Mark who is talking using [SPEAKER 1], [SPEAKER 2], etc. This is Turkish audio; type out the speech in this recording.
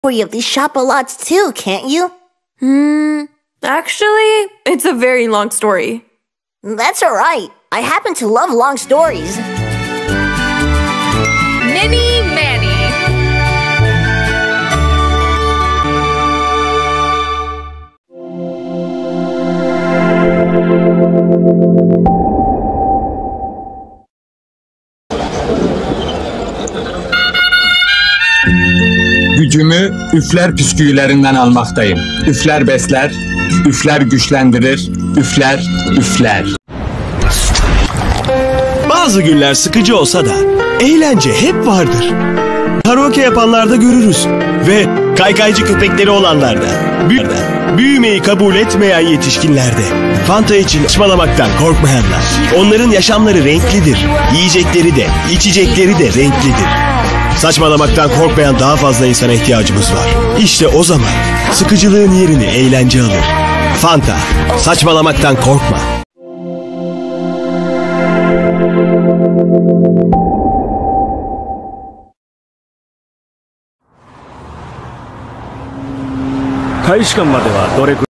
[SPEAKER 1] of these shop-a-lots too, can't you?
[SPEAKER 2] Actually, it's a very long story.
[SPEAKER 1] That's alright. I happen to love long stories.
[SPEAKER 3] Mini Manny.
[SPEAKER 4] Gücümü üfler püsküllerinden almaktayım. Üfler besler, üfler güçlendirir, üfler, üfler.
[SPEAKER 5] Bazı günler sıkıcı olsa da eğlence hep vardır. Karaoke yapanlarda görürüz ve kaykaycı köpekleri olanlarda, büyümeyi kabul etmeyen yetişkinlerde, Fanta için saçmalamaktan korkmayanlar. Onların yaşamları renklidir, yiyecekleri de, içecekleri de renklidir. Saçmalamaktan korkmayan daha fazla insana ihtiyacımız var. İşte o zaman sıkıcılığın yerini eğlence alır. Fanta, saçmalamaktan korkma.